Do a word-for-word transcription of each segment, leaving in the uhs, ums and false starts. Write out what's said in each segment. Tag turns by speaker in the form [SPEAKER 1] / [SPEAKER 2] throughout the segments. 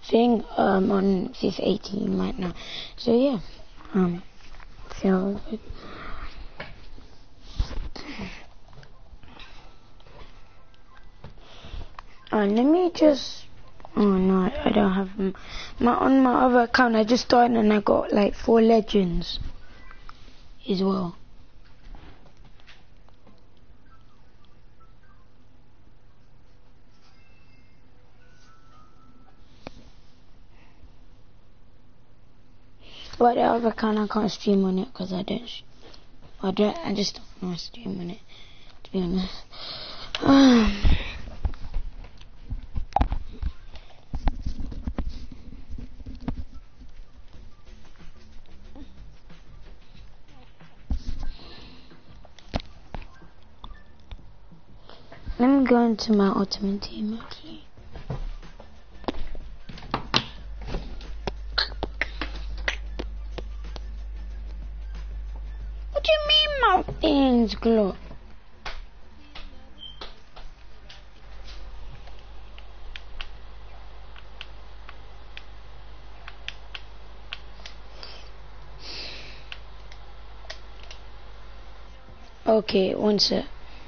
[SPEAKER 1] thing um, on FIFA eighteen right now. So yeah, um, feel good. Uh, let me just. Oh no, I don't have them. My on my other account. I just started and I got like four legends as well. But the other account I can't stream on it because I don't. I don't. I just don't want to stream on it. To be honest. Um, Let me go into my ultimate team actually. What do you mean mountains, Glow? Okay, one sec.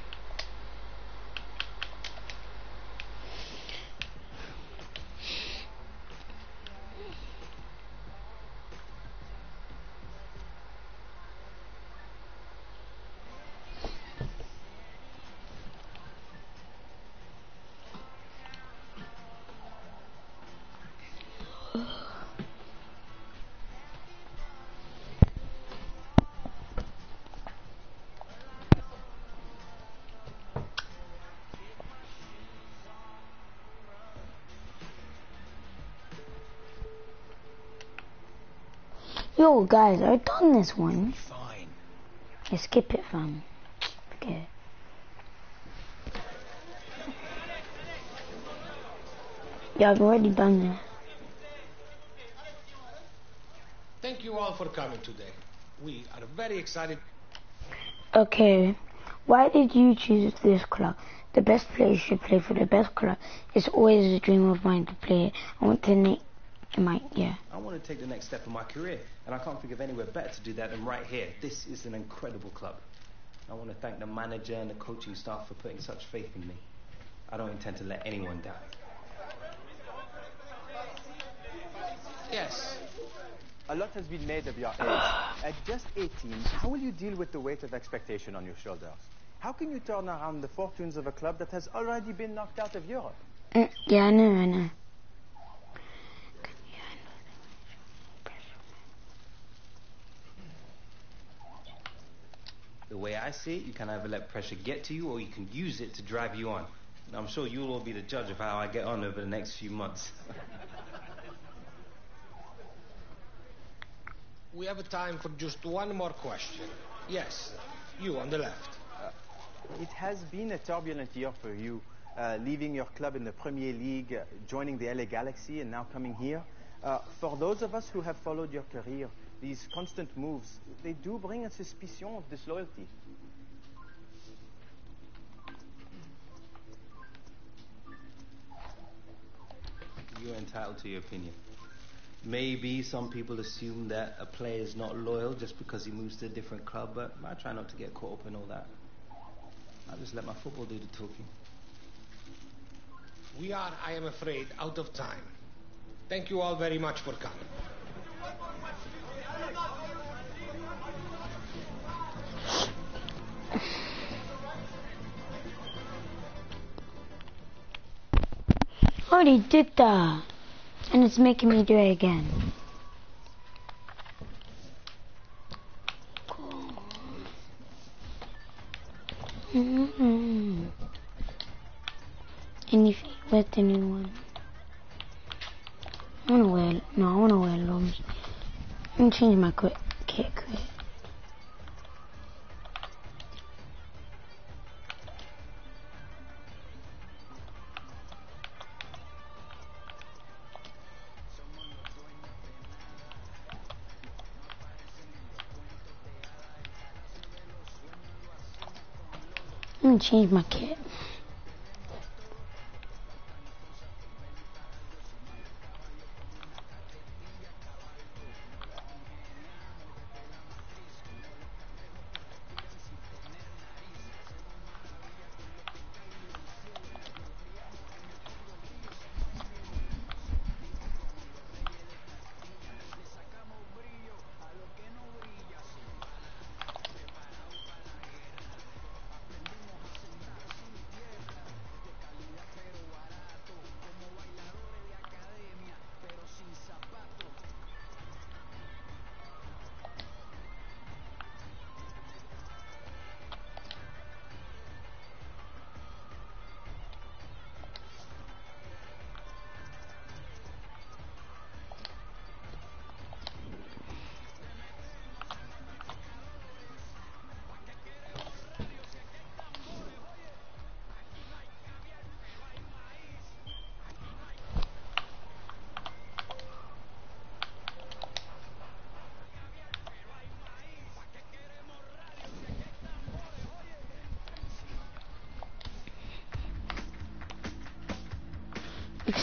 [SPEAKER 1] Yo, guys, I've done this one.
[SPEAKER 2] Fine.
[SPEAKER 1] Yeah, skip it, fam. Okay. Yeah, I've already done this.
[SPEAKER 3] Thank you all for coming today. We are very excited.
[SPEAKER 1] Okay. Why did you choose this club? The best players should play for the best club. It's always a dream of mine to play it. I want to name my yeah.
[SPEAKER 2] I want to take the next step in my career, and I can't think of anywhere better to do that than right here. This is an incredible club. I want to thank the manager and the coaching staff for putting such faith in me. I don't intend to let anyone down.
[SPEAKER 3] Yes.
[SPEAKER 4] A lot has been made of your age. At just eighteen, how will you deal with the weight of expectation on your shoulders? How can you turn around the fortunes of a club that has already been knocked out of Europe?
[SPEAKER 1] Mm, yeah, I know, I know.
[SPEAKER 2] The way I see it, you can either let pressure get to you or you can use it to drive you on. And I'm sure you'll all be the judge of how I get on over the next few months.
[SPEAKER 3] We have time for just one more question. Yes, you on the left.
[SPEAKER 4] Uh, it has been a turbulent year for you, uh, leaving your club in the Premier League, uh, joining the L A Galaxy, and now coming here. Uh, for those of us who have followed your career, these constant moves, they do bring a suspicion of disloyalty.
[SPEAKER 2] You're entitled to your opinion. Maybe some people assume that a player is not loyal just because he moves to a different club, but I try not to get caught up in all that. I just let my football do the talking.
[SPEAKER 3] We are, I am afraid, out of time. Thank you all very much for coming.
[SPEAKER 1] I already did that. And it's making me do it again. Mm-hmm. Anything with the new one. I wanna wear, no, I wanna wear longs. I'm gonna change my quick kit quick. I'm gonna change my kit.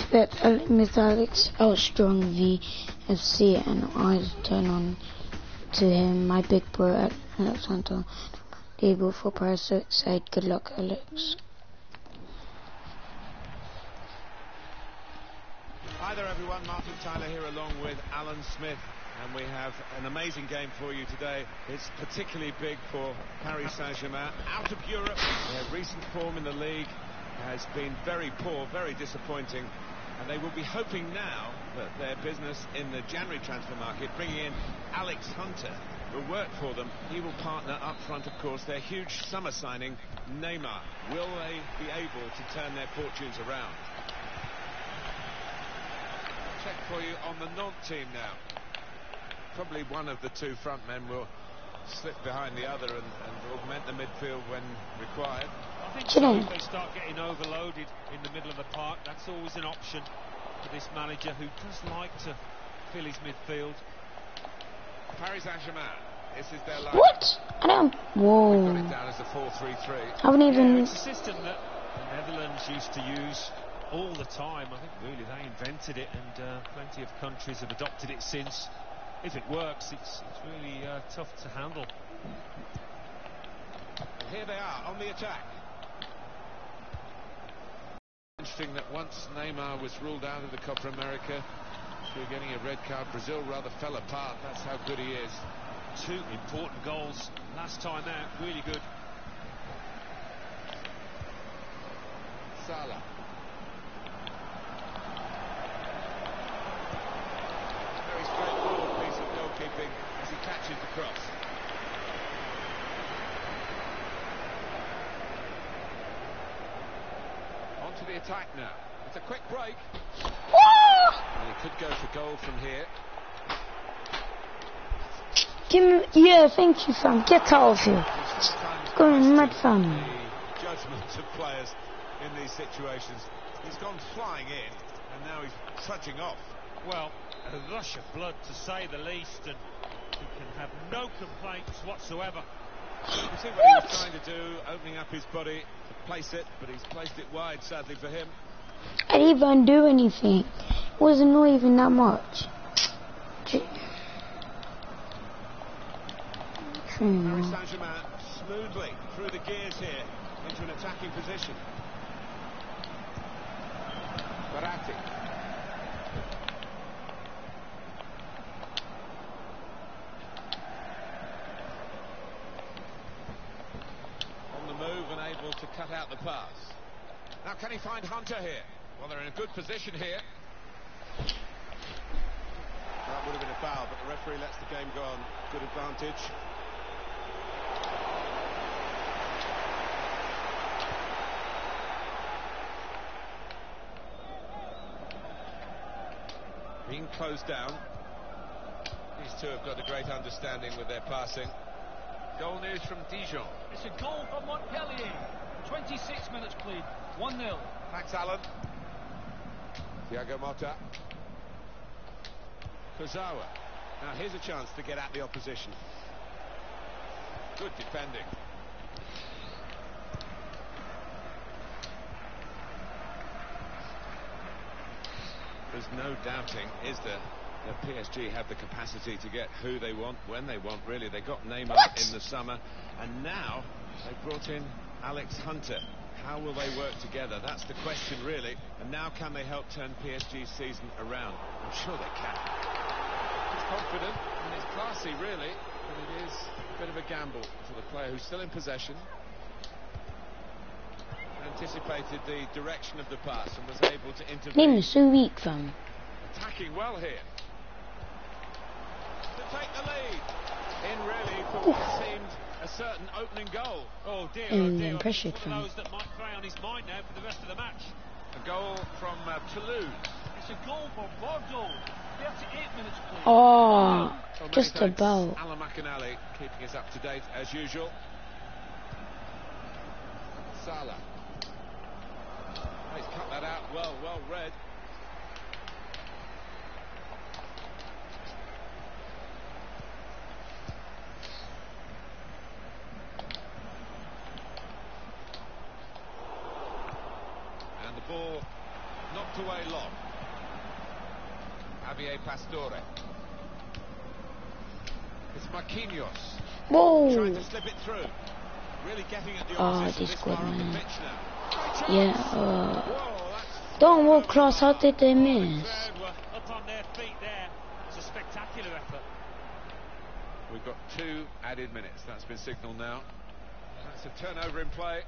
[SPEAKER 1] Let Mister Alex Outstrong V F C and eyes turn on to him. My big bro Alexander Diego for Paris side. Good luck, Alex.
[SPEAKER 5] Hi there everyone, Martin Tyler here along with Alan Smith, and we have an amazing game for you today. It's particularly big for Paris Saint-Germain. Out of Europe, their recent form in the league has been very poor, very disappointing, and they will be hoping now that their business in the January transfer market, bringing in Alex Hunter, will work for them. He will partner up front, of course, their huge summer signing, Neymar. Will they be able to turn their fortunes around? Check for you on the Nantes team now. Probably one of the two front men will slip behind the other and, and augment the midfield when required.
[SPEAKER 6] I think so. If they start getting overloaded in the middle of the park, that's always an option for this manager, who does like to fill his midfield.
[SPEAKER 5] Paris Saint-Germain, this is their line.
[SPEAKER 1] What? I don't. Whoa.
[SPEAKER 5] We've got it down as a four three three.
[SPEAKER 1] I haven't even.
[SPEAKER 6] Yeah, it's a system that the Netherlands used to use all the time. I think really they invented it, and uh, plenty of countries have adopted it since. If it works, it's, it's really uh, tough to handle.
[SPEAKER 5] And here they are on the attack. Interesting that once Neymar was ruled out of the Copa America through getting a red card, Brazil rather fell apart. That's how good he is.
[SPEAKER 6] Two important goals last time out, really good.
[SPEAKER 5] Salah. Very straightforward piece of goalkeeping as he catches the cross. On to the attack now. It's a quick break. And he could go for goal from here.
[SPEAKER 1] Give me, yeah, thank you, fam. Get out of here. Going mad, fam.
[SPEAKER 5] The judgment of players in these situations. He's gone flying in, and now he's trudging off.
[SPEAKER 6] Well, a rush of blood, to say the least, and he can have no complaints whatsoever.
[SPEAKER 5] You see what he was trying to do, opening up his body to place it, but he's placed it wide, sadly for him.
[SPEAKER 1] I didn't even do anything. It wasn't not even that much.
[SPEAKER 5] Paris Saint-Germain smoothly through the gears here into an attacking position. Verratti. On the move and able to cut out the pass. Now can he find Hunter here? Well, they're in a good position here. That would have been a foul, but the referee lets the game go on. Good advantage. Being closed down. These two have got a great understanding with their passing. Goal news from Dijon.
[SPEAKER 7] It's a goal from Montpellier. twenty-six minutes played. one nil.
[SPEAKER 5] Thanks, Alan. Thiago Motta. Kurzawa. Now here's a chance to get at the opposition. Good defending. There's no doubting, is there, that P S G have the capacity to get who they want, when they want, really. They got Neymar what? in the summer, and now they've brought in Alex Hunter. How will they work together? That's the question, really. And now can they help turn P S G's season around? I'm sure they can. It's confident, and it's classy, really, but it is a bit of a gamble for the player who's still in possession. Anticipated the direction of the pass and was able to intervene.
[SPEAKER 1] Name is so weak, fam.
[SPEAKER 5] Attacking well here. To take the lead in really for what seemed a certain opening goal.
[SPEAKER 6] Oh dear,
[SPEAKER 1] Mm,
[SPEAKER 6] oh dear.
[SPEAKER 1] impressive,
[SPEAKER 6] It's one of those that might play on his mind now for the rest of the match.
[SPEAKER 5] A goal from uh, Toulouse.
[SPEAKER 7] It's a goal for Bordeaux. thirty-eight minutes played.
[SPEAKER 1] Oh,
[SPEAKER 5] Well,
[SPEAKER 1] just
[SPEAKER 5] many thanks,
[SPEAKER 1] about.
[SPEAKER 5] Alan McInally keeping us up to date as usual. Salah. He's cut that out well, well read. And the ball knocked away long. Javier Pastore. It's Marquinhos.
[SPEAKER 1] Whoa!
[SPEAKER 5] Trying to slip it through. Really getting at the
[SPEAKER 1] Oh,
[SPEAKER 5] opposition
[SPEAKER 1] this
[SPEAKER 5] this
[SPEAKER 1] good,
[SPEAKER 5] far up the
[SPEAKER 1] man.
[SPEAKER 5] pitch now.
[SPEAKER 1] Yeah, uh...
[SPEAKER 5] Whoa, that's
[SPEAKER 1] Don't walk close, how did they miss?
[SPEAKER 6] Crowd were up on their feet there. It's a spectacular effort.
[SPEAKER 5] We've got two added minutes. That's been signalled now. That's a turnover in play.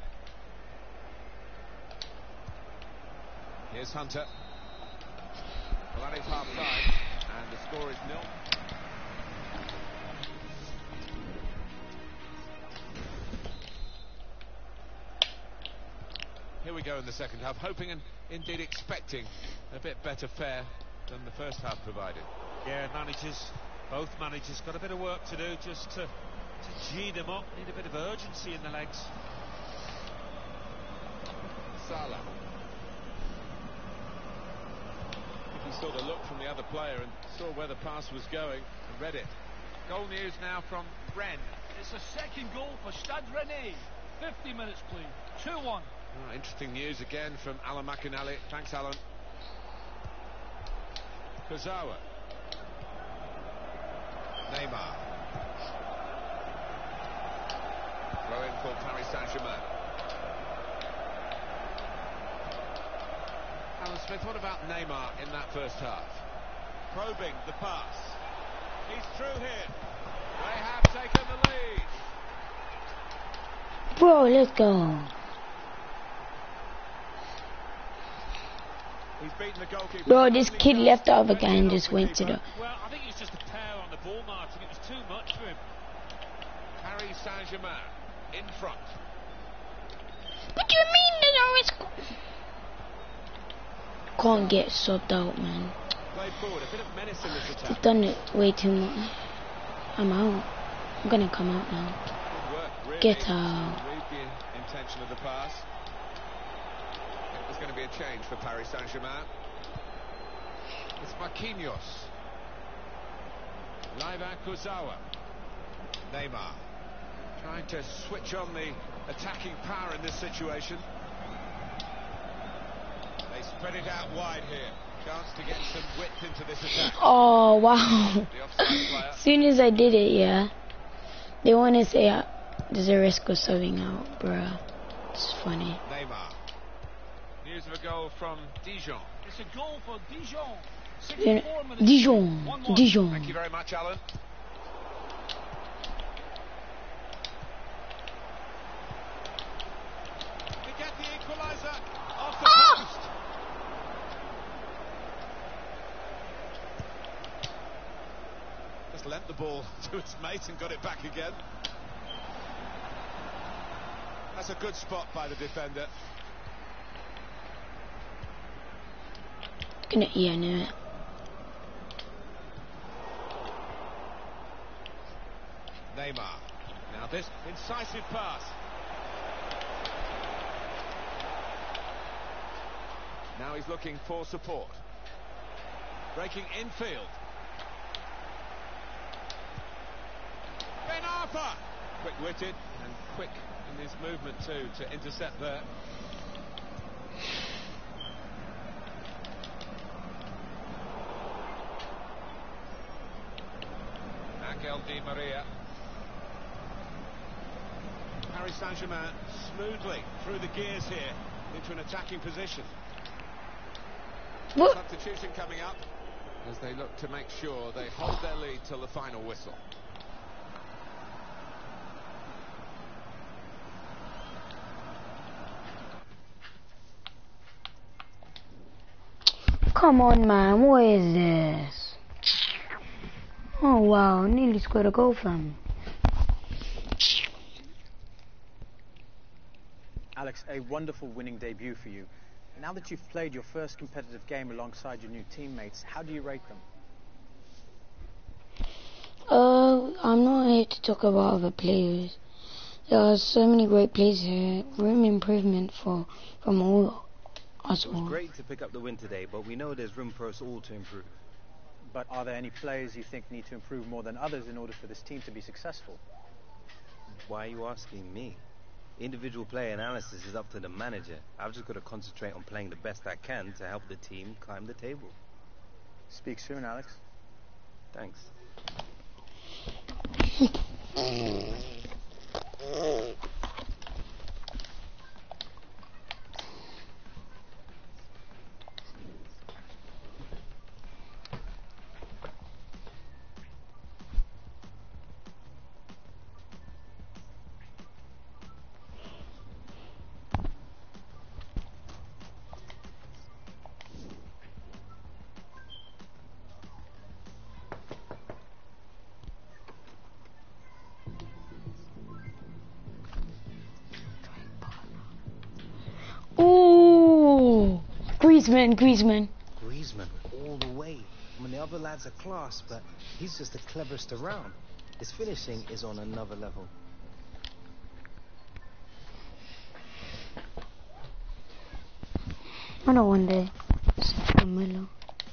[SPEAKER 5] Here's Hunter. Well, that is half time, and the score is nil. Here we go in the second half, hoping and indeed expecting a bit better fare than the first half provided.
[SPEAKER 6] Yeah, managers, both managers got a bit of work to do just to, to G them up. Need a bit of urgency in the legs.
[SPEAKER 5] Salah. He saw the look from the other player and saw where the pass was going and read it. Goal news now from Rennes.
[SPEAKER 7] It's a second goal for Stade Rennais. fifty minutes played. two one.
[SPEAKER 5] Oh, interesting news again from Alan McInally. Thanks, Alan. Kurzawa. Neymar. Throw in for Paris Saint-Germain. Alan Smith, what about Neymar in that first half? Probing the pass. He's through here. They have taken the lead.
[SPEAKER 1] Bro, let's go.
[SPEAKER 5] He's beaten the goalkeeper.
[SPEAKER 1] Bro, this kid left the other guy and just went to the...
[SPEAKER 6] Well, I think it's just a pair on the ball, Martin. It was too much for him.
[SPEAKER 5] Paris Saint-Germain in front.
[SPEAKER 1] What do you mean there's no risk? Can't get subbed out, man.
[SPEAKER 5] Played forward, a bit of menace in this attack.
[SPEAKER 1] I've done it way too much. I'm out. I'm gonna come out now.
[SPEAKER 5] Good work, really.
[SPEAKER 1] Get out.
[SPEAKER 5] Read the intention of the pass. There's going to be a change for Paris Saint-Germain. It's Marquinhos. Laiva Kurzawa. Neymar. Trying to switch on the attacking power in this situation. They spread it out wide here. Chance to get some width into this attack.
[SPEAKER 1] Oh, wow.
[SPEAKER 5] The offside player.
[SPEAKER 1] As soon as I did it, yeah, they want to say uh, there's a risk of subbing out, bruh. It's funny.
[SPEAKER 5] Neymar. News of a goal from Dijon.
[SPEAKER 7] It's a goal for Dijon.
[SPEAKER 1] Yeah,
[SPEAKER 7] sixty-four minutes.
[SPEAKER 1] Dijon,
[SPEAKER 7] one one.
[SPEAKER 1] Dijon.
[SPEAKER 5] Thank you very much, Alan. We get the equaliser off the post. Just lent the ball to its mate and got it back again. That's a good spot by the defender.
[SPEAKER 1] Gonna, yeah, I knew it.
[SPEAKER 5] Neymar. Now this incisive pass. Now he's looking for support. Breaking infield. Ben Arfa. Quick-witted and quick in his movement too to intercept there. Angel Di Maria. Paris Saint-Germain smoothly through the gears here into an attacking position.
[SPEAKER 1] What?
[SPEAKER 5] Substitution coming up as they look to make sure they hold their lead till the final whistle.
[SPEAKER 1] Come on, man. What is this? Oh, wow. Nearly scored a goal from him.
[SPEAKER 4] Alex, a wonderful winning debut for you. Now that you've played your first competitive game alongside your new teammates, how do you rate them?
[SPEAKER 1] Uh, I'm not here to talk about other players. There are so many great players here. Room improvement for from all us
[SPEAKER 2] It was
[SPEAKER 1] all.
[SPEAKER 2] great to pick up the win today, but we know there's room for us all to improve.
[SPEAKER 4] But are there any players you think need to improve more than others in order for this team to be successful?
[SPEAKER 2] Why are you asking me? Individual player analysis is up to the manager. I've just got to concentrate on playing the best I can to help the team climb the table.
[SPEAKER 4] Speak soon, Alex.
[SPEAKER 2] Thanks.
[SPEAKER 1] Ooh, Griezmann, Griezmann.
[SPEAKER 8] Griezmann, all the way. I mean, the other lads are class, but he's just the cleverest around. His finishing is on another level.
[SPEAKER 1] I know one day. Camilo.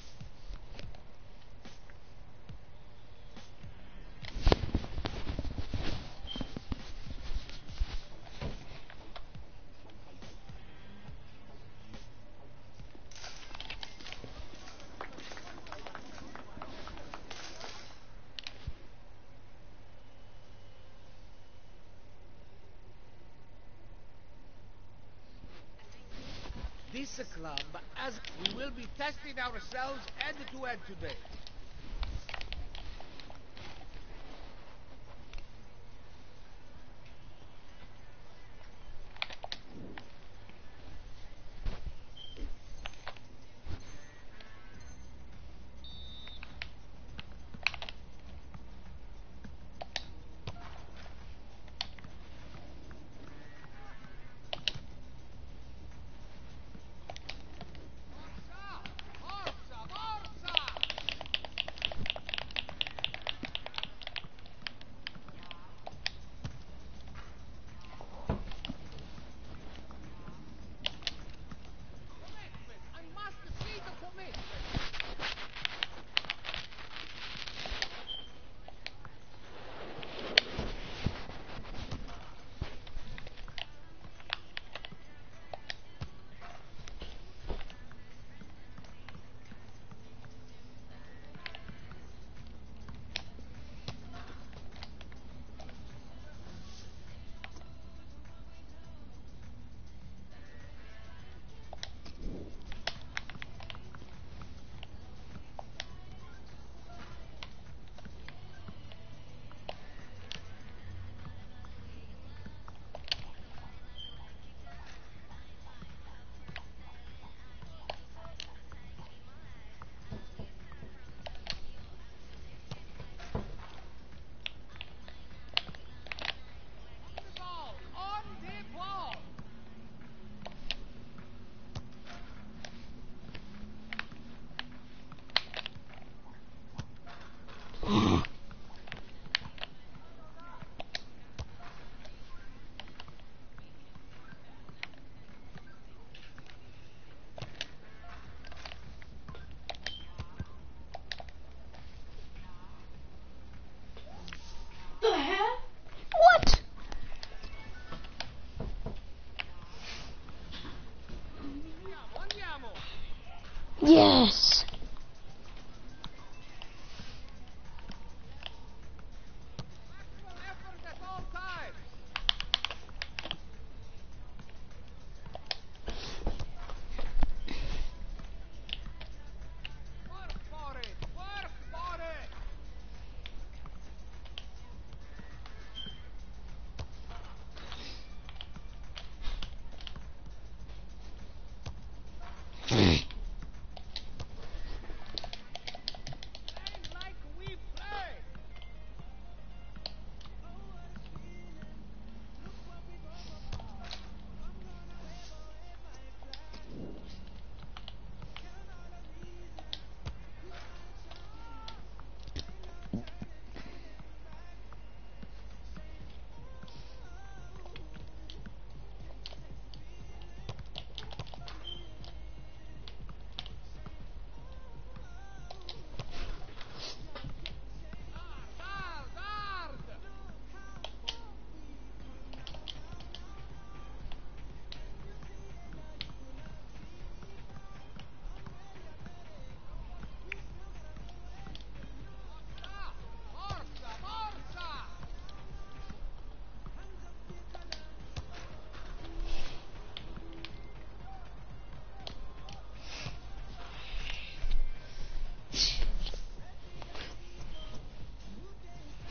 [SPEAKER 3] This club, as we will be testing ourselves end to end today.
[SPEAKER 1] What? Yes.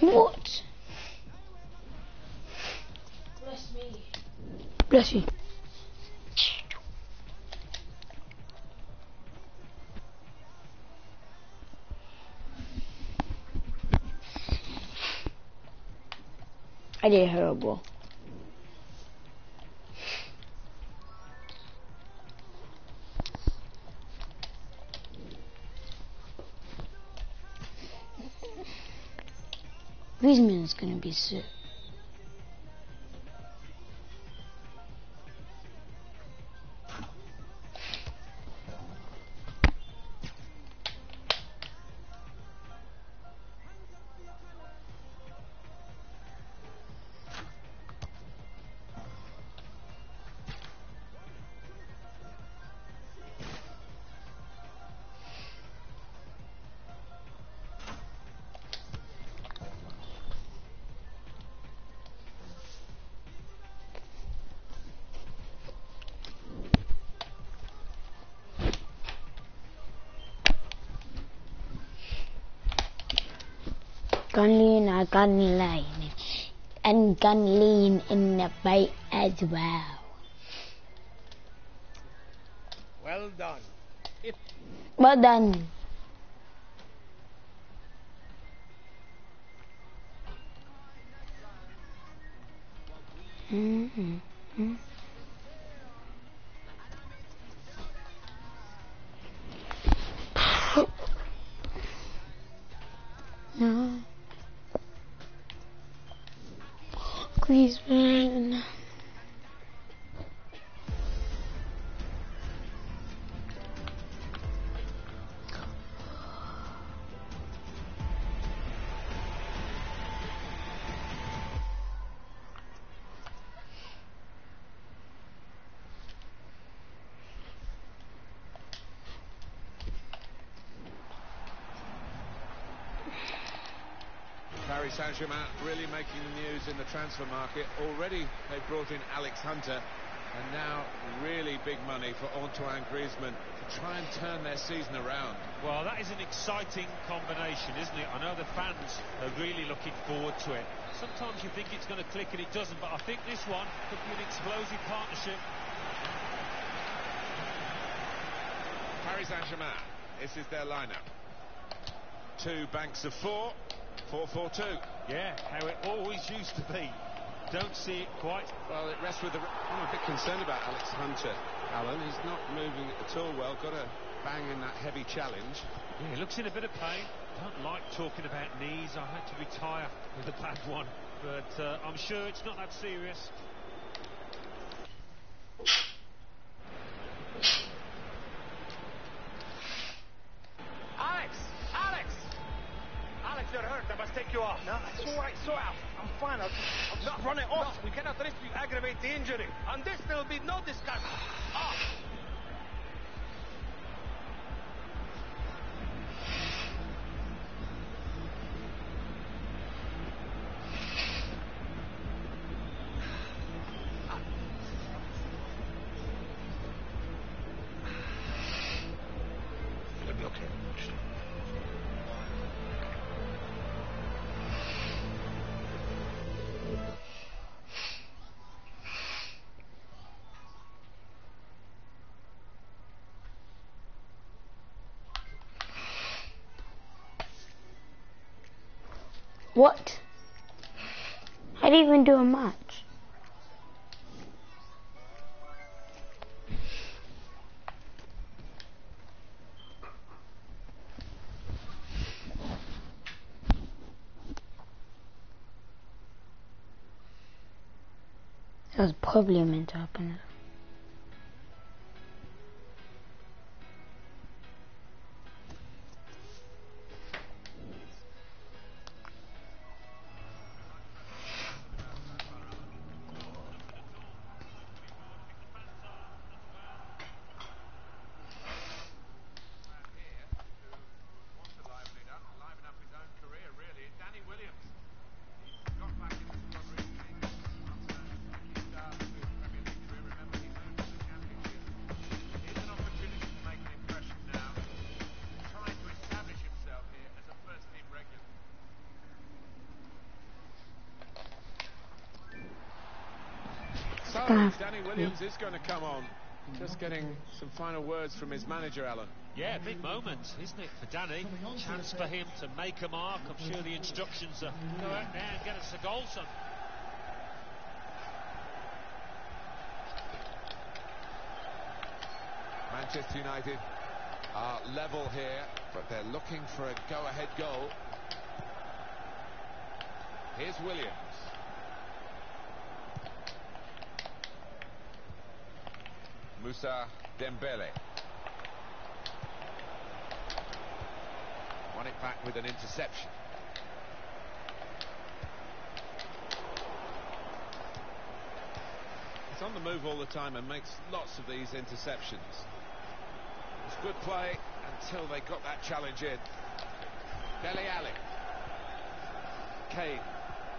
[SPEAKER 1] What? Bless me. Bless you. I did horrible. Griezmann is gonna be sick. Gun lean, I gun line, and gun lean in the fight as well.
[SPEAKER 3] Well done. If
[SPEAKER 1] Well done. Mm-hmm. Mm-hmm. No. Griezmann.
[SPEAKER 5] Paris Saint-Germain really making the news in the transfer market. Already they brought in Alex Hunter, and now really big money for Antoine Griezmann to try and turn their season around.
[SPEAKER 6] Well, that is an exciting combination, isn't it? I know the fans are really looking forward to it. Sometimes you think it's going to click and it doesn't, but I think this one could be an explosive partnership.
[SPEAKER 5] Paris Saint-Germain, this is their lineup. Two banks of four. four four two.
[SPEAKER 6] Yeah, how it always used to be. Don't see it quite.
[SPEAKER 5] Well, it rests with the... I'm a bit concerned about Alex Hunter, Alan. He's not moving at all well. Got a bang in that heavy challenge.
[SPEAKER 6] Yeah, he looks in a bit of pain. Don't like talking about knees. I had to retire with a bad one. But uh, I'm sure it's not that serious.
[SPEAKER 3] Alex! Alex! Alex, you're hurt. I must take you off.
[SPEAKER 8] No, it's all right, it's all right. I'm fine. I'll, I'll just
[SPEAKER 3] No,
[SPEAKER 8] run it off.
[SPEAKER 3] No, we cannot risk you aggravate the injury. On this, there will be no discussion. Off!
[SPEAKER 8] It'll be okay.
[SPEAKER 1] What? I didn't even do a match. That was probably meant to happen. gonna
[SPEAKER 5] So, Danny Williams is going to come on. Just getting some final words from his manager, Alan.
[SPEAKER 6] Yeah, big moment, isn't it, for Danny? Chance for him to make a mark. I'm sure the instructions are go out there and get us a goal, son.
[SPEAKER 5] Manchester United are level here, but they're looking for a go-ahead goal. Here's Williams. Moussa Dembele. Won it back with an interception. He's on the move all the time and makes lots of these interceptions. It's good play until they got that challenge in. Dele Alli. Kane.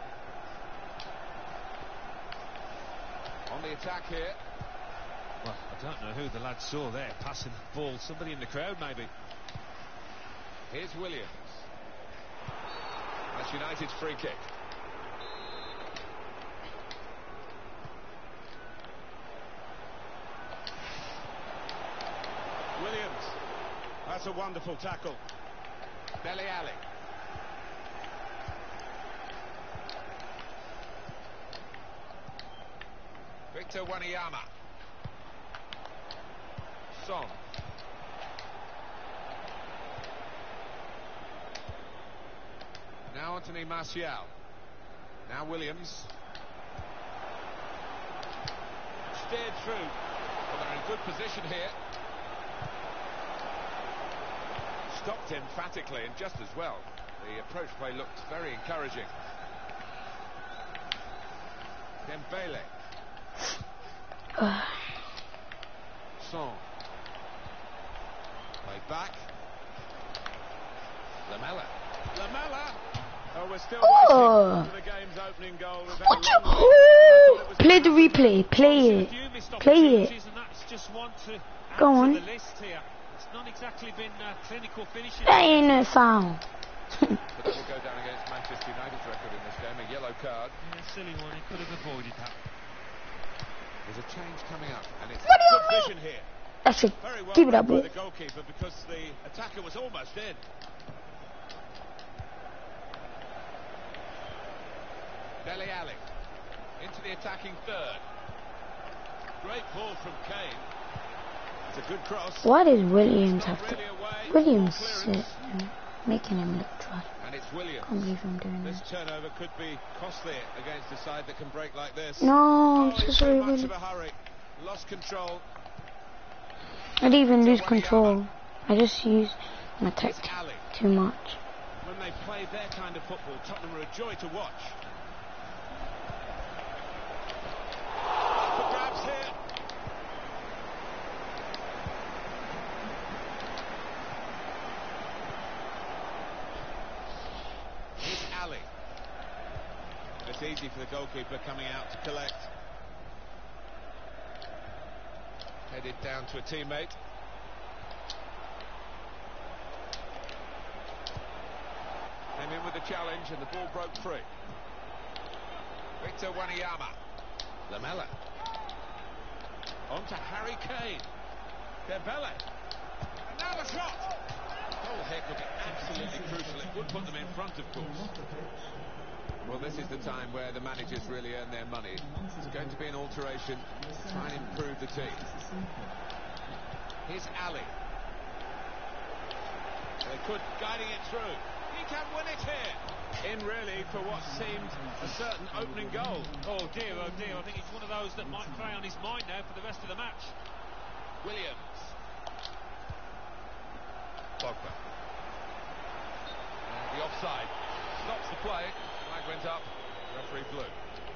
[SPEAKER 5] On the attack here.
[SPEAKER 6] Well, I don't know who the lad saw there passing the ball. Somebody in the crowd, maybe.
[SPEAKER 5] Here's Williams. That's United's free kick. Williams. That's a wonderful tackle. Dele Alli. Victor Wanyama. Son. Now Anthony Martial. Now Williams. Steered through. Well, they're in good position here. Stopped emphatically and just as well. The approach play looked very encouraging. Dembele. Son. Play back. Lamela. Lamela. Oh, we're still
[SPEAKER 1] Oh.
[SPEAKER 5] waiting for the game's opening goal.
[SPEAKER 1] What you, oh, play the replay. Play it. Play it.
[SPEAKER 6] And that's just one to add
[SPEAKER 1] Go
[SPEAKER 6] to
[SPEAKER 1] on.
[SPEAKER 6] the list here. It's not exactly been uh, clinical finishing.
[SPEAKER 1] That ain't a foul.
[SPEAKER 5] But that will go down against Manchester United's record in this game. A yellow card.
[SPEAKER 6] Yeah, silly one. He could have avoided that.
[SPEAKER 5] There's a change coming up, and it's
[SPEAKER 1] What do you
[SPEAKER 5] good
[SPEAKER 1] mean?
[SPEAKER 5] vision here.
[SPEAKER 1] That's it.
[SPEAKER 5] Very well
[SPEAKER 1] Give it
[SPEAKER 5] read
[SPEAKER 1] up,
[SPEAKER 5] by
[SPEAKER 1] boy.
[SPEAKER 5] the goalkeeper because the attacker was almost in. Dele Alli into the attacking third. Great ball from Kane. It's a good cross.
[SPEAKER 1] Why does Williams have
[SPEAKER 5] Not
[SPEAKER 1] to...
[SPEAKER 5] really away.
[SPEAKER 1] Williams
[SPEAKER 5] Full
[SPEAKER 1] sit
[SPEAKER 5] clearance.
[SPEAKER 1] and making him look dry.
[SPEAKER 5] And it's Williams.
[SPEAKER 1] I can't believe I'm doing
[SPEAKER 5] This
[SPEAKER 1] this.
[SPEAKER 5] turnover could be costly against a side that can break like this.
[SPEAKER 1] No,
[SPEAKER 5] Oh,
[SPEAKER 1] I'm so
[SPEAKER 5] he's
[SPEAKER 1] sorry,
[SPEAKER 5] too much
[SPEAKER 1] Williams.
[SPEAKER 5] of a hurry. Lost control.
[SPEAKER 1] I didn't even lose control. I just used my
[SPEAKER 5] It's
[SPEAKER 1] tactic
[SPEAKER 5] Ali.
[SPEAKER 1] too much.
[SPEAKER 5] When they play their kind of football, Tottenham are a joy to watch. For grabs here. Here's Ali. It's easy for the goalkeeper coming out to collect. Headed down to a teammate. Came in with the challenge and the ball broke free. Victor Wanyama. Lamela. On to Harry Kane. Dembele. And now the shot! Goal hit would be absolutely crucial. It would put them in front, of course. Well, this is the time where the managers really earn their money. It's going to be an alteration to try and improve the team. Here's Ali. They could, guiding it through. He can win it here. In really for what seemed a certain opening goal.
[SPEAKER 6] Oh dear, oh dear. I think it's one of those that might play on his mind now for the rest of the match.
[SPEAKER 5] Williams. Pogba. And the offside stops the play. Flag went up. Referee blew.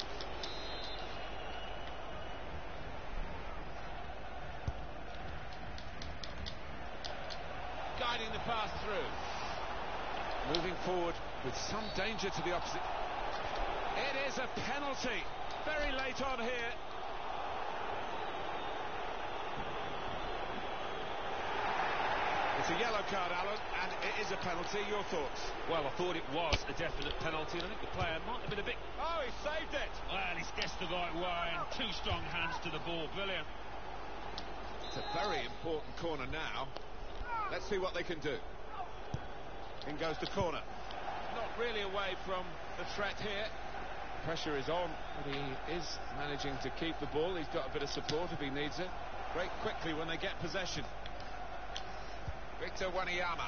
[SPEAKER 5] Guiding the pass through. Moving forward with some danger to the opposite. It is a penalty. Very late on here. It's It's a yellow card, Alan, and it is a penalty. Your thoughts?
[SPEAKER 6] Well, I thought it was a definite penalty, and I think the player might have been a bit...
[SPEAKER 5] Oh, he saved it!
[SPEAKER 6] Well, he's guessed the right way, and two strong hands to the ball. Brilliant.
[SPEAKER 5] It's a very important corner now. Let's see what they can do. In goes the corner. Not really away from the threat here. Pressure is on, but he is managing to keep the ball. He's got a bit of support if he needs it. Break quickly when they get possession. Victor Wanyama.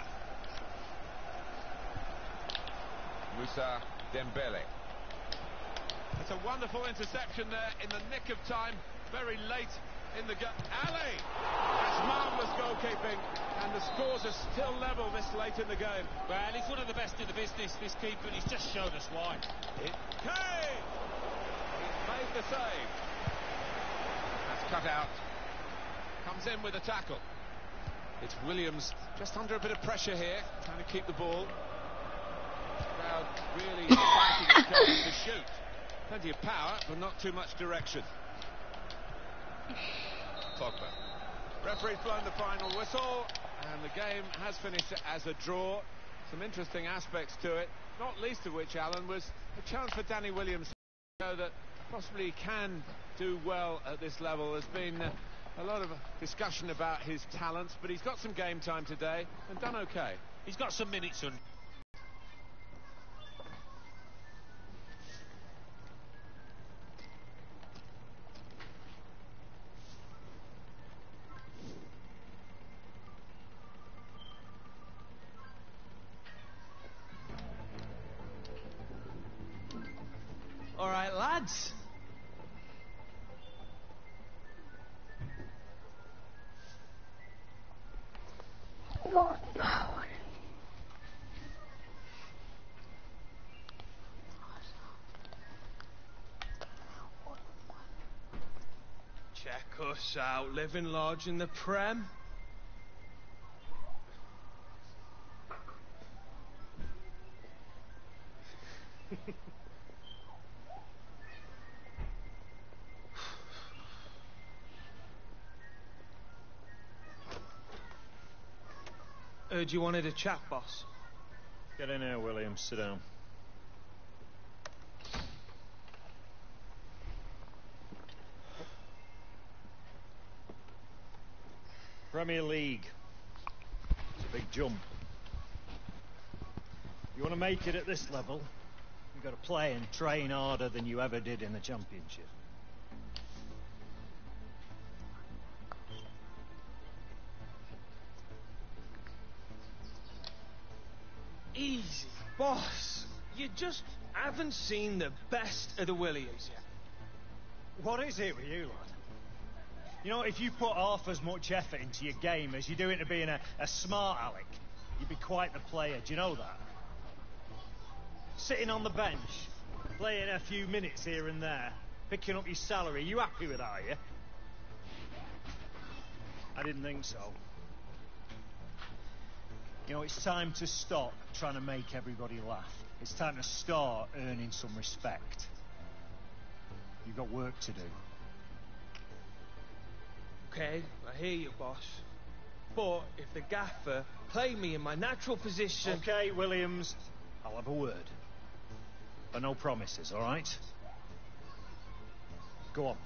[SPEAKER 9] Moussa Dembele.
[SPEAKER 5] It's a wonderful interception there in the nick of time, very late in the game. Ali! That's marvellous goalkeeping, and the scores are still level this late in the game.
[SPEAKER 6] Well, he's one of the best in the business, this keeper, and he's just shown us why.
[SPEAKER 5] It came! He's made the save. That's cut out. Comes in with a tackle. It's Williams just under a bit of pressure here, trying to keep the ball. Crowd really fighting his courage to shoot. Plenty of power, but not too much direction. Pogba. Referee's blown the final whistle, and the game has finished as a draw. Some interesting aspects to it, not least of which, Alan, was a chance for Danny Williams to show that possibly he can do well at this level. There's been uh, a lot of discussion about his talents, but he's got some game time today and done okay.
[SPEAKER 6] He's got some minutes on.
[SPEAKER 10] All right, lads. Check us out, living large in the Prem. Heard you wanted a chat, boss.
[SPEAKER 11] Get in here, Williams. Sit down. Premier League. It's a big jump. You want to make it at this level, you've got to play and train harder than you ever did in the Championship.
[SPEAKER 10] Easy, boss. You just haven't seen the best of the Williams yet.
[SPEAKER 11] What is it with you, lad? You know, if you put half as much effort into your game as you do into being a, a smart aleck, you'd be quite the player. Do you know that? Sitting on the bench, playing a few minutes here and there, picking up your salary, you happy with that, are you? I didn't think so. You know, it's time to stop trying to make everybody laugh. It's time to start earning some respect. You've got work to do.
[SPEAKER 10] Okay, I hear you, boss. But if the gaffer played me in my natural position...
[SPEAKER 11] Okay, Williams, I'll have a word. But no promises, all right? Go on.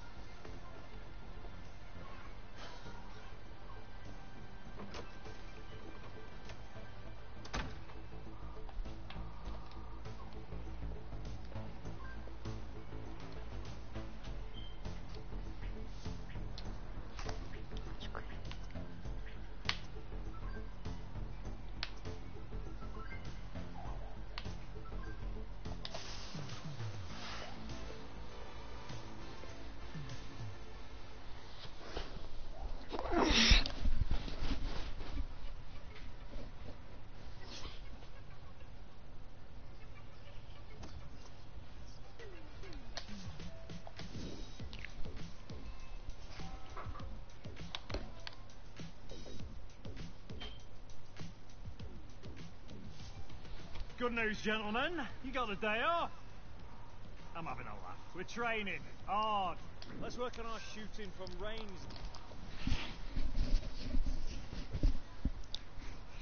[SPEAKER 11] Good news, gentlemen. You got a day off. I'm having a laugh. We're training hard. Let's work on our shooting from range.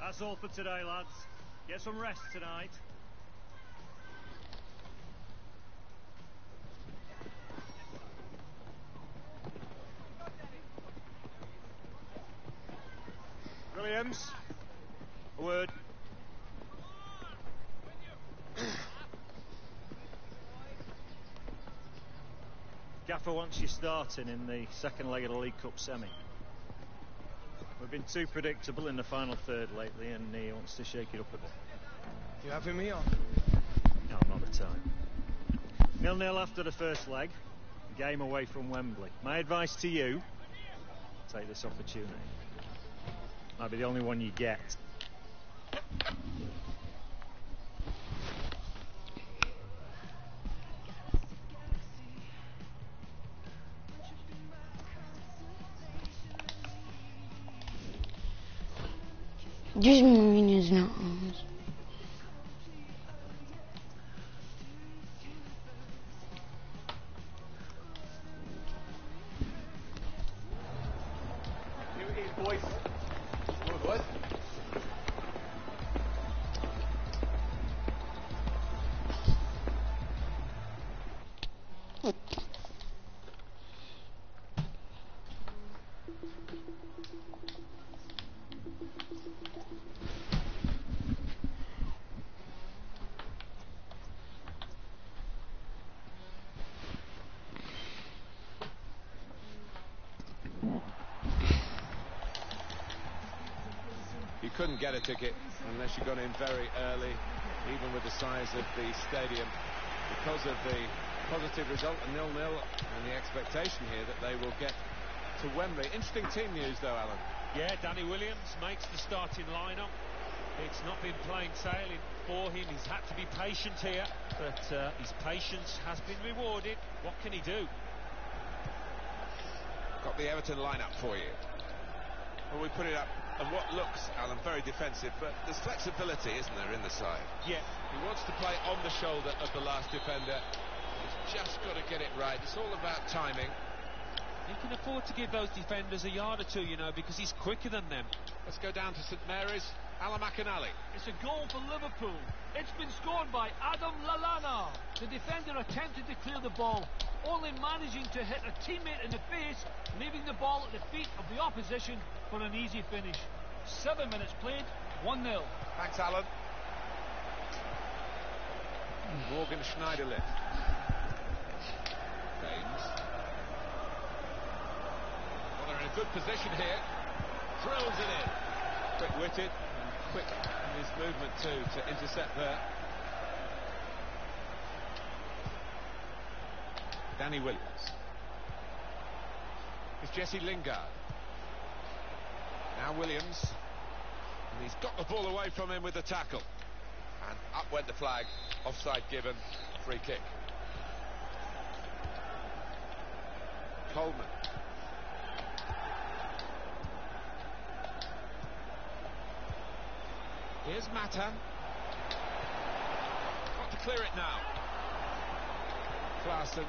[SPEAKER 11] That's all for today, lads. Get some rest tonight. Williams, a word. Gaffer wants you starting in the second leg of the League Cup semi. We've been too predictable in the final third lately, and he wants to shake it up a bit.
[SPEAKER 10] You having me on?
[SPEAKER 11] No, not the time. nil nil after the first leg. Game away from Wembley. My advice to you, take this opportunity. Might be the only one you get.
[SPEAKER 1] Just Mourinho's not on.
[SPEAKER 12] Here it is, boys. Come on, boys.
[SPEAKER 5] You couldn't get a ticket unless you got in very early, even with the size of the stadium, because of the positive result of nil nil and the expectation here that they will get to Wembley. Interesting team news though, Alan.
[SPEAKER 6] Yeah, Danny Williams makes the starting lineup. It's not been plain sailing for him. He's had to be patient here, but uh, his patience has been rewarded. What can he do?
[SPEAKER 5] Got the Everton lineup for you. Well, we put it up, and what looks, Alan, very defensive, but there's flexibility, isn't there, in the side?
[SPEAKER 6] Yeah.
[SPEAKER 5] He wants to play on the shoulder of the last defender. He's just got to get it right. It's all about timing.
[SPEAKER 6] He can afford to give those defenders a yard or two, you know, because he's quicker than them.
[SPEAKER 5] Let's go down to St Mary's. Alan McInally.
[SPEAKER 7] It's a goal for Liverpool. It's been scored by Adam Lallana. The defender attempted to clear the ball, only managing to hit a teammate in the face, leaving the ball at the feet of the opposition for an easy finish. Seven minutes played, one nil.
[SPEAKER 5] Thanks, Alan. Morgan Schneiderlin. Baines. Well, they're in a good position here. Drills it in. Quick-witted and quick in his movement too to intercept there. Danny Williams. It's Jesse Lingard. Now Williams. And he's got the ball away from him with the tackle. And up went the flag. Offside given. Free kick. Coleman. Here's Mata. Got to clear it now. Klaassen.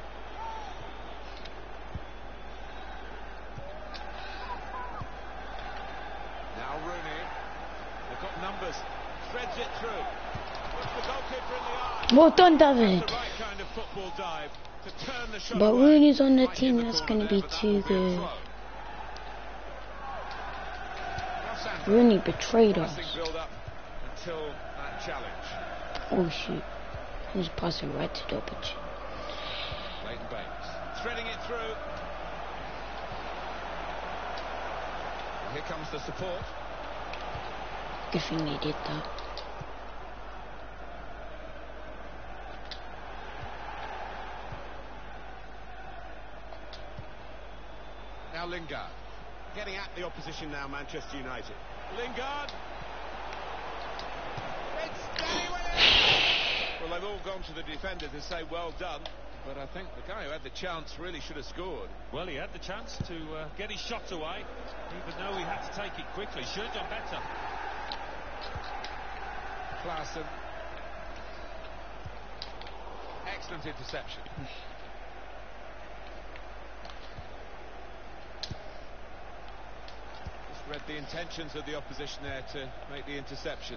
[SPEAKER 5] Now Rooney. They've got numbers. Threads it through. Puts the goalkeeper in the eye.
[SPEAKER 1] Well done, David.
[SPEAKER 5] The right kind of football dive to turn the shot
[SPEAKER 1] But
[SPEAKER 5] away.
[SPEAKER 1] Rooney's on the team that's going to be too good. Rooney betrayed us.
[SPEAKER 5] Build up until that challenge.
[SPEAKER 1] Oh shoot. He's passing right to the opportunity.
[SPEAKER 5] Leighton Baines threading it through. Well, here comes the support.
[SPEAKER 1] Good thing they did that.
[SPEAKER 5] Now Lingard. Getting at the opposition now, Manchester United. Lingard. It's Danny Williams! Well, they've all gone to the defenders and say, well done. But I think the guy who had the chance really should have scored.
[SPEAKER 6] Well, he had the chance to uh, get his shot away, even though he had to take it quickly. Should have done better.
[SPEAKER 5] Klaassen. Excellent interception. Just read the intentions of the opposition there to make the interception.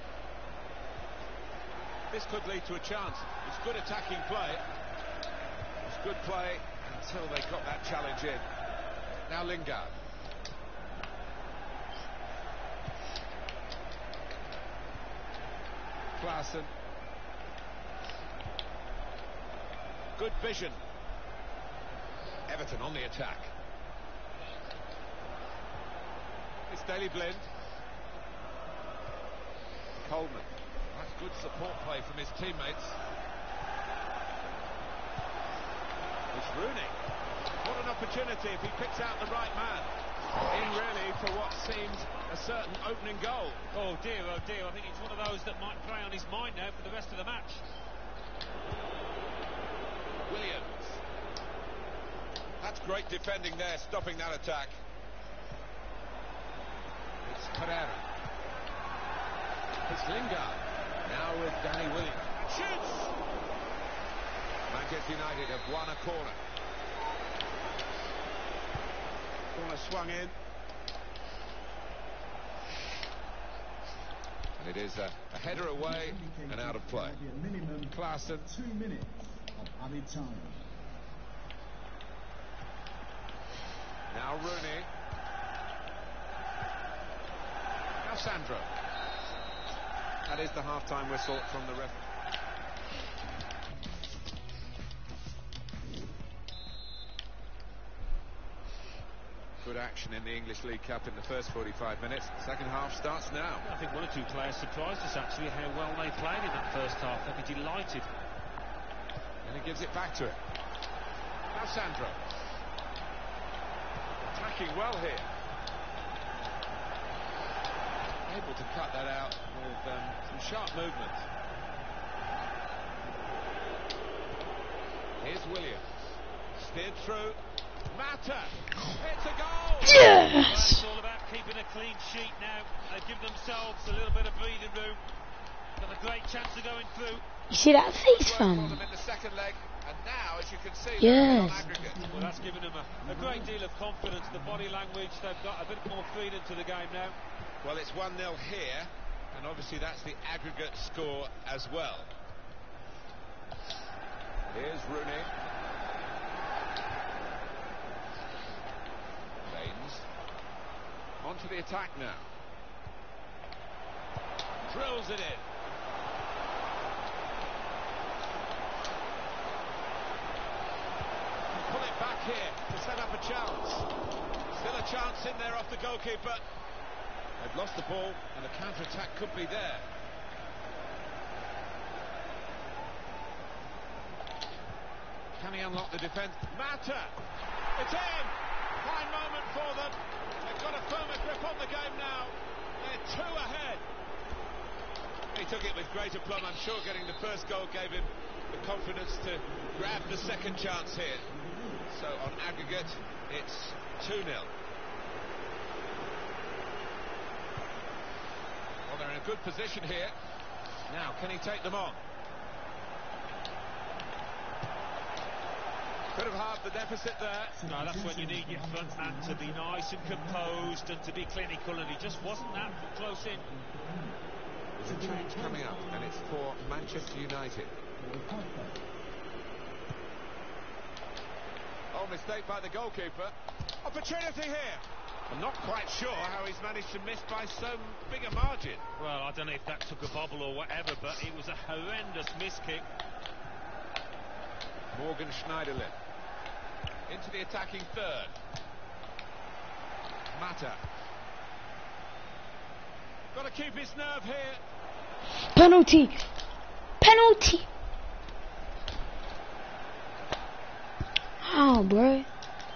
[SPEAKER 5] This could lead to a chance. It's good attacking play. It's good play until they got that challenge in. Now Lingard. Klaassen. Good vision. Everton on the attack. It's Daley Blind. Coleman. That's good support play from his teammates. It's Rooney. What an opportunity if he picks out the right man. In really for what seemed a certain opening goal.
[SPEAKER 6] Oh dear, oh dear. I think it's one of those that might play on his mind now for the rest of the match.
[SPEAKER 5] Williams. That's great defending there, stopping that attack. It's Pereira. It's Lingard. Now with Danny Williams. Shoots! Manchester United have won a corner. Corner swung in. And it is a, a header away and out of play. Klaassen.
[SPEAKER 13] Two minutes of added time.
[SPEAKER 5] Now Rooney. Now Sandro. That is the half-time whistle from the ref. Good action in the English League Cup in the first forty-five minutes. Second half starts now.
[SPEAKER 6] I think one or two players surprised us actually how well they played in that first half. They'd be delighted.
[SPEAKER 5] And he gives it back to him. Now Sandro. Attacking well here. Able to cut that out with um, some sharp movement. Here's Williams. Steered through. Mata! It's a goal!
[SPEAKER 1] Yes!
[SPEAKER 6] Well, it's all about keeping a clean sheet now. They give themselves a little bit of breathing room. Got a great chance of going through.
[SPEAKER 1] You see that face, fam?
[SPEAKER 5] In the second leg, and now, as you can see,
[SPEAKER 1] yes.
[SPEAKER 5] on aggregate.
[SPEAKER 6] Well, that's given them a, a great deal of confidence. The body language, they've got a bit more freedom to the game now.
[SPEAKER 5] Well, it's one nil here, and obviously that's the aggregate score as well. Here's Rooney. Baines. On to the attack now. Drills it in. Pull it back here to set up a chance. Still a chance in there off the goalkeeper. They've lost the ball, and the counter-attack could be there. Can he unlock the defence? Mata! It's in! Fine moment for them. They've got a firmer grip on the game now. They're two ahead. He took it with great aplomb. I'm sure getting the first goal gave him the confidence to grab the second chance here. So on aggregate, it's two nil. Well, they're in a good position here. Now, can he take them on? Could have halved the deficit there.
[SPEAKER 6] No, that's when you need your front man to be nice and composed and to be clinical, and he just wasn't that close in.
[SPEAKER 5] There's a change coming up, and it's for Manchester United. Oh, mistake by the goalkeeper. Opportunity here. I'm not quite sure how he's managed to miss by so big a margin.
[SPEAKER 6] Well, I don't know if that took a bobble or whatever, but it was a horrendous miss kick.
[SPEAKER 5] Morgan Schneiderlin into the attacking third. Mata. Got to keep his nerve here.
[SPEAKER 1] Penalty! Penalty! How, bro?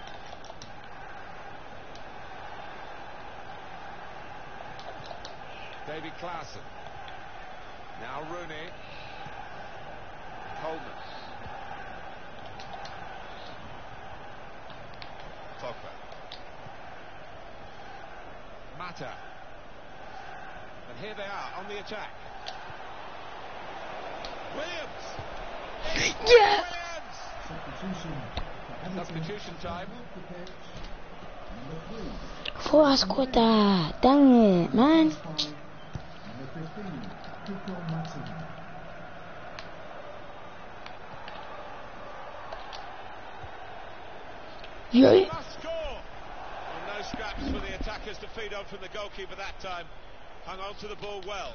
[SPEAKER 5] Davy Klaassen. Now Rooney. Coleman. Pogba. Mata. And here they are on the attack. Williams!
[SPEAKER 1] Yeah!
[SPEAKER 5] Williams! Substitution. Substitution time.
[SPEAKER 1] Before I scored that, dang it, man.
[SPEAKER 13] Number fifteen, Kiko Martin.
[SPEAKER 1] Yeah.
[SPEAKER 5] Must score. Well, no scraps for the attackers to feed on from the goalkeeper that time. Hung on to the ball well.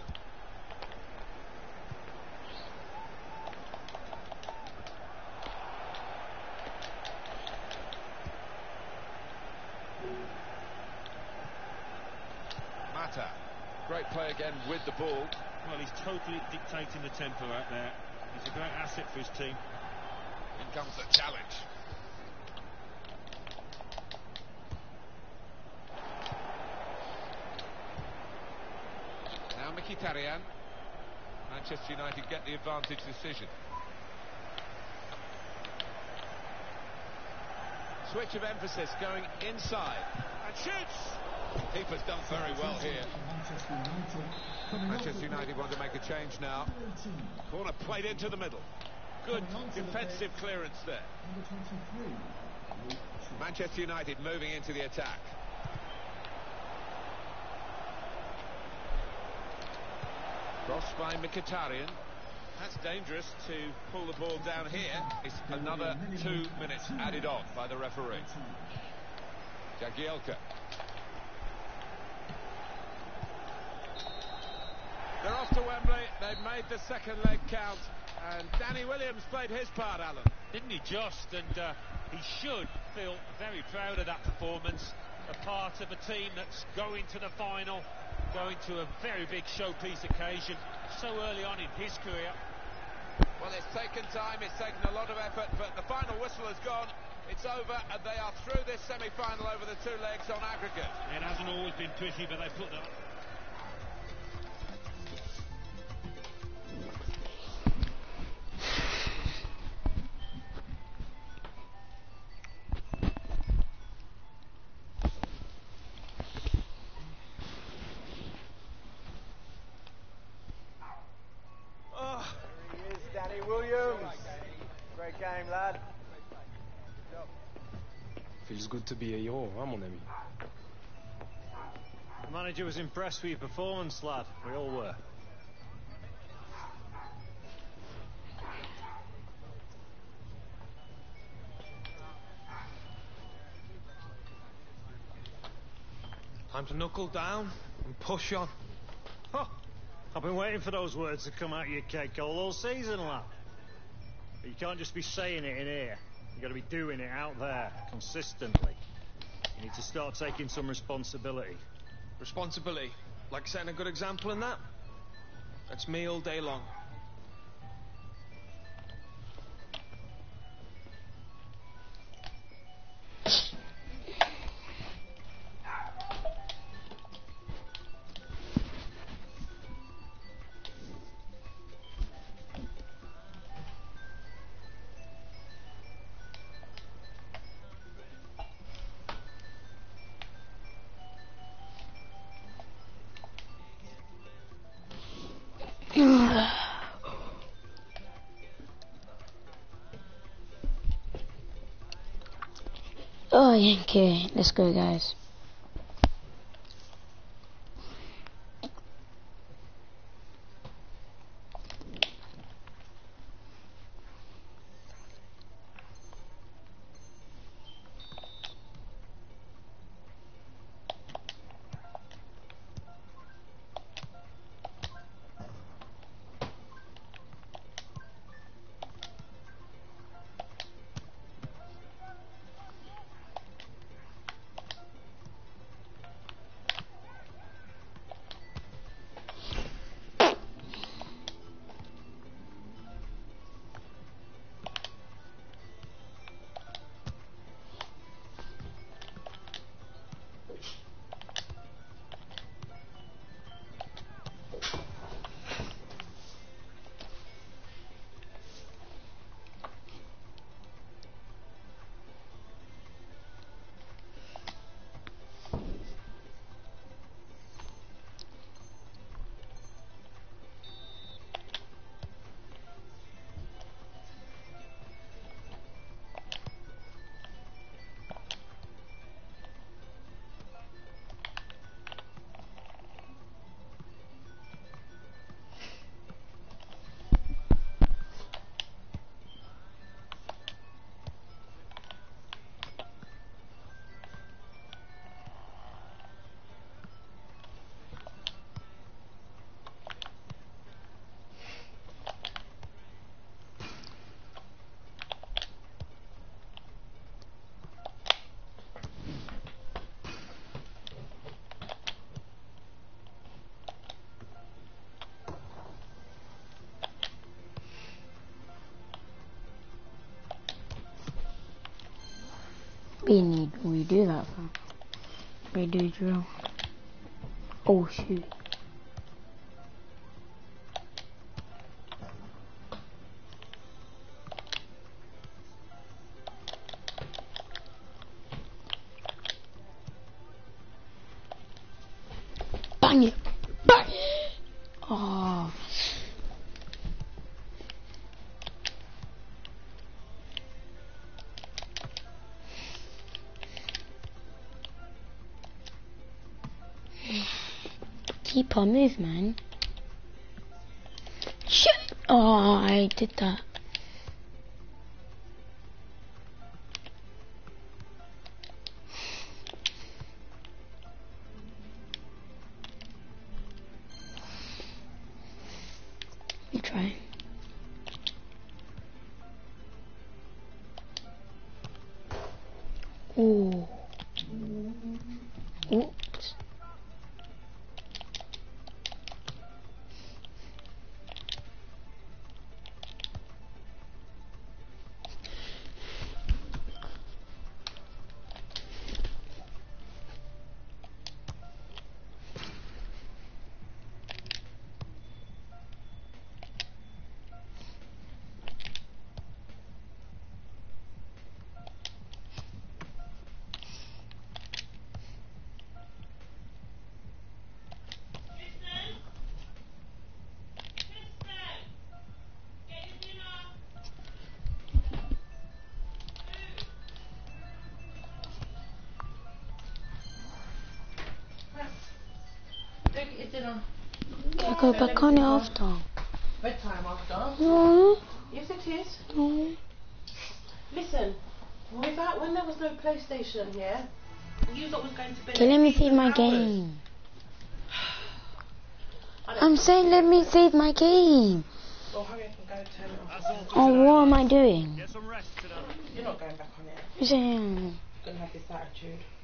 [SPEAKER 5] Mata. Great play again with the ball.
[SPEAKER 6] Well, he's totally dictating the tempo out there. He's a great asset for his team.
[SPEAKER 5] In comes the challenge. Now Mkhitaryan. Manchester United get the advantage decision. Switch of emphasis going inside. And shoots! Keeper's done very well here. Manchester United want to make a change now. Corner played into the middle. Good defensive clearance there. Manchester United moving into the attack. Crossed by Mkhitaryan. That's dangerous to pull the ball down here. It's another two minutes added on by the referee. Jagielka. They're off to Wembley. They've made the second leg count. And Danny Williams played his part, Alan.
[SPEAKER 6] Didn't he just? And uh, he should feel very proud of that performance. A part of a team that's going to the final, going to a very big showpiece occasion so early on in his career.
[SPEAKER 5] Well, it's taken time, it's taken a lot of effort, but the final whistle has gone. It's over, and they are through this semi-final over the two legs on aggregate.
[SPEAKER 6] It hasn't always been pretty, but they put that.
[SPEAKER 4] Great game, lad.
[SPEAKER 14] Feels good to be a hero, huh, mon ami?
[SPEAKER 11] The manager was impressed with your performance, lad. We all were.
[SPEAKER 10] Time to knuckle down and push on.
[SPEAKER 11] Huh. I've been waiting for those words to come out of your cake all season, lad. But you can't just be saying it in here. You've got to be doing it out there, consistently. You need to start taking some responsibility.
[SPEAKER 10] Responsibility? Like setting a good example in that? That's me all day long.
[SPEAKER 1] Oh, okay, let's go, guys. We do that, fam. We do drill. Oh shoot. Bang it! Bang it! Oh. Keep on move, man. Shit! Oh, I did that. You try. Ooh. Oops. Can I go back on it after?
[SPEAKER 15] Bedtime after?
[SPEAKER 1] No.
[SPEAKER 15] Yes, it is.
[SPEAKER 1] No.
[SPEAKER 15] Listen, without, when there was no PlayStation here, you lot was going to bed.
[SPEAKER 1] Okay, let me save my
[SPEAKER 15] hours.
[SPEAKER 1] game. I'm saying let me save my game.
[SPEAKER 15] Well, hurry up and go turn it off.
[SPEAKER 1] Oh, what am I doing?
[SPEAKER 15] You're not going back on it.
[SPEAKER 1] You're saying...
[SPEAKER 15] You're going to have this attitude.